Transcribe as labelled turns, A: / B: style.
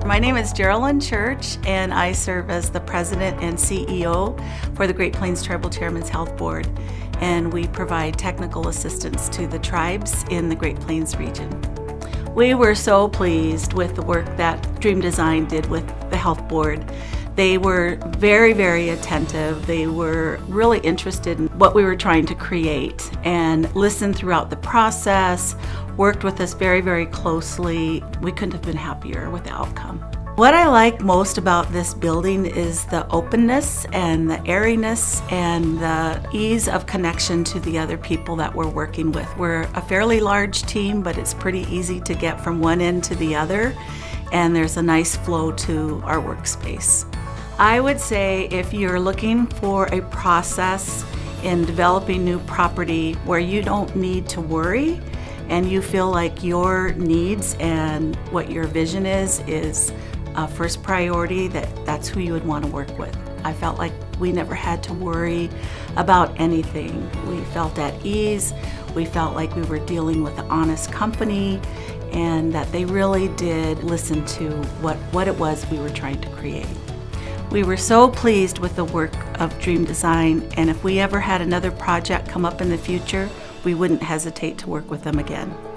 A: My name is Geraldine Church, and I serve as the President and CEO for the Great Plains Tribal Chairman's Health Board, and we provide technical assistance to the tribes in the Great Plains region. We were so pleased with the work that Dream Design did with the Health Board. They were very, very attentive. They were really interested in what we were trying to create and listened throughout the process, worked with us very, very closely. We couldn't have been happier with the outcome. What I like most about this building is the openness and the airiness and the ease of connection to the other people that we're working with. We're a fairly large team, but it's pretty easy to get from one end to the other, and there's a nice flow to our workspace. I would say if you're looking for a process in developing new property where you don't need to worry and you feel like your needs and what your vision is first priority, that's who you would want to work with. I felt like we never had to worry about anything. We felt at ease. We felt like we were dealing with an honest company and that they really did listen to what it was we were trying to create. We were so pleased with the work of Dream Design, and if we ever had another project come up in the future, we wouldn't hesitate to work with them again.